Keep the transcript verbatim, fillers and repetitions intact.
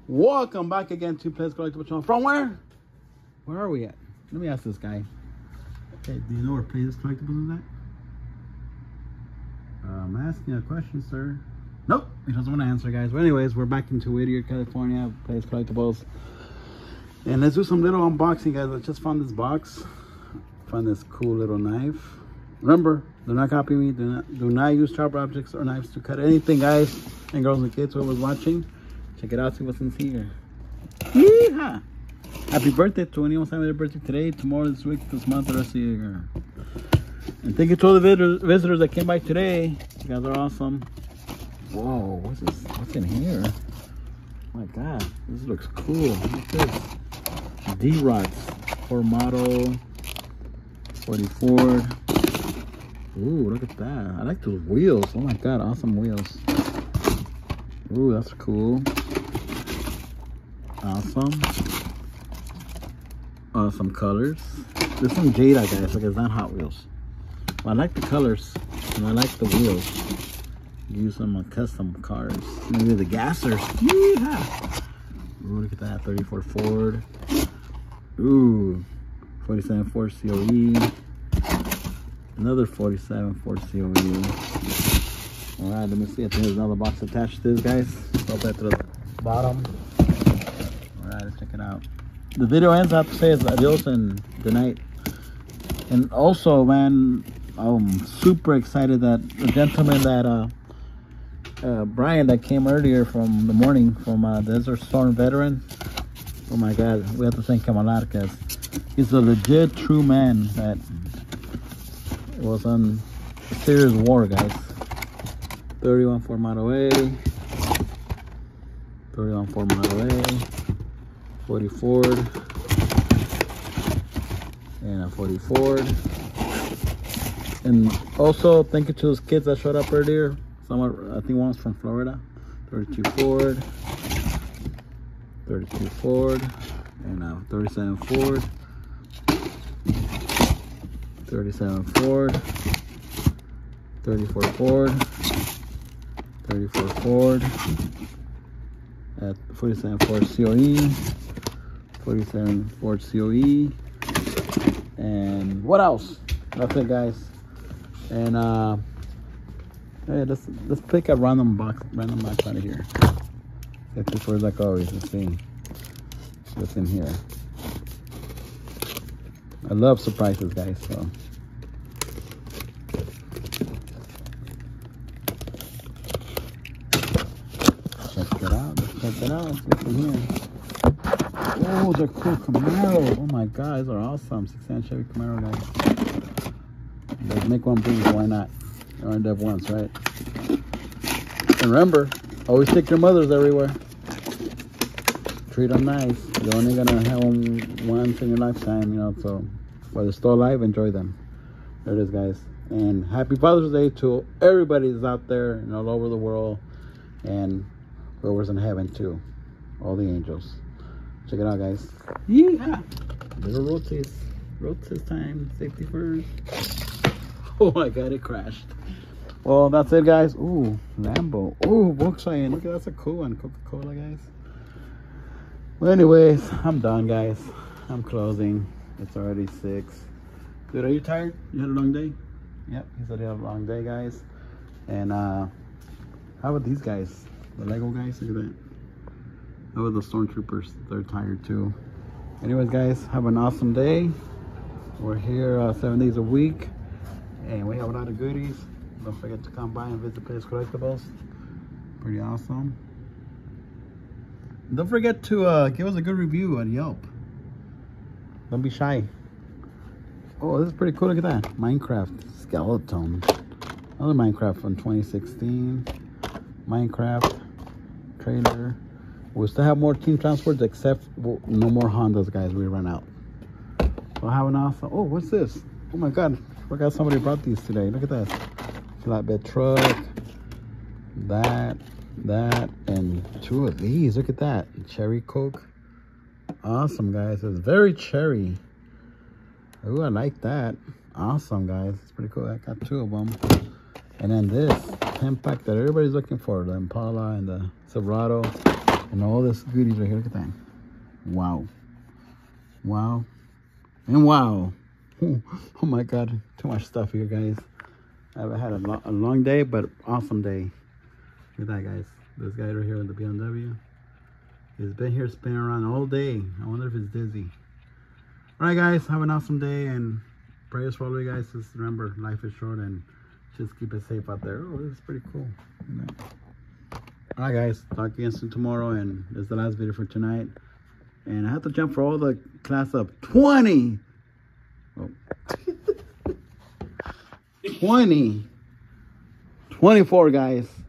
Welcome back again to Players Collectible Channel. From where? Where are we at? Let me ask this guy. Okay, do you know where Players Collectibles is at? Uh, I'm asking a question, sir. Nope, he doesn't want to answer, guys. But anyways, we're back into Whittier, California, Players Collectibles. And let's do some little unboxing, guys. I just found this box. Found this cool little knife. Remember, do not copy me. Do not, do not use sharp objects or knives to cut anything, guys. And girls and kids, whoever's watching. Check it out, see what's in here. Yeehaw! Happy birthday to anyone celebrating their birthday today, tomorrow, this week, this month, the rest of the year. And thank you to all the visitors, visitors that came by today. You guys are awesome. Whoa, what's this? What's in here? Oh my God, this looks cool. What's this? D-Rocks, Ford model, forty Ford. Ooh, look at that. I like those wheels. Oh my God, awesome wheels. Ooh, that's cool. Awesome. Awesome colors. There's some Jada, guys. Like, it's not Hot Wheels. But I like the colors and I like the wheels. Use some uh, custom cars. Maybe the gassers. Yeah. Ooh, look at that. thirty-four Ford. Ooh. forty-seven Ford C O E. Another forty-seven Ford C O E. Alright, let me see if there's another box attached to this, guys. Go back to the bottom. Alright, let's check it out. The video ends, I have to say, is adios and good night. And also, man, I'm super excited that the gentleman that, uh, uh, Brian, that came earlier from the morning from uh, Desert Storm veteran. Oh my God, we have to thank him a lot because he's a legit true man that was on a serious war, guys. thirty-one Ford Model A, thirty-one Ford Model A, forty Ford, and a forty Ford. And also, thank you to those kids that showed up earlier. Someone, I think one's from Florida. thirty-two Ford, thirty-two Ford, and a thirty-seven Ford, thirty-seven Ford, thirty-four Ford, thirty-four Ford, at forty-seven Ford C O E, forty-seven Ford C O E, and what else? That's it, guys. And uh, hey, let's let's pick a random box, random box out of here. Get this word like always. Let's see what's in here. I love surprises, guys. So. Check it out. Let's check it out. Let's get in here. Oh, they're cool Camaro. Oh my God, these are awesome. sixty-nine Chevy Camaro, guys. Let's make one big. Why not? You only live once, right? And remember, always take your mothers everywhere. Treat them nice. You're only gonna have them once in your lifetime, you know. So while they're still alive, enjoy them. There it is, guys. And happy Father's Day to everybody that's out there and all over the world, and whoever's in heaven too, all the angels. Check it out, guys. Yeah, little road test, road test time. Safety first. Oh my God, it crashed. Well, that's it, guys. Ooh, Lambo. Ooh, Volkswagen. Look, that's a cool one. Coca-Cola, guys. Well, anyways, I'm done, guys. I'm closing. It's already six. Dude, are you tired? You had a long day? Yep, he said he had a long day, guys. And uh, how about these guys? The Lego guys, look at that. How about the Stormtroopers? They're tired too. Anyways, guys, have an awesome day. We're here uh, seven days a week, and we have a lot of goodies. Don't forget to come by and visit Players Collectibles. Pretty awesome. Don't forget to uh, give us a good review on Yelp. Don't be shy. Oh, this is pretty cool. Look at that. Minecraft skeleton. Another Minecraft from twenty sixteen. Minecraft trailer. We still have more Team Transports, except no more Hondas, guys. We ran out. So have an awesome. Oh, what's this? Oh my God! I forgot somebody brought these today. Look at that. Flatbed truck. That, that, and two of these. Look at that. Cherry Coke. Awesome, guys. It's very cherry. Oh, I like that. Awesome, guys. It's pretty cool. I got two of them. And then this ten pack that everybody's looking for, the Impala and the Silverado. And all this goodies right here. Look at that. Wow. Wow. And wow. Oh my God. Too much stuff here, guys. I've had a, lo a long day, but awesome day. Look at that, guys. This guy right here in the B M W. He's been here spinning around all day. I wonder if he's dizzy. All right, guys. Have an awesome day. And prayers for all of you guys. Just remember, life is short and just keep it safe out there. Oh, this is pretty cool. All right, guys. Talk again soon tomorrow. And this is the last video for tonight. And I have to jump for all the class up. twenty! Oh. twenty! twenty-four, guys.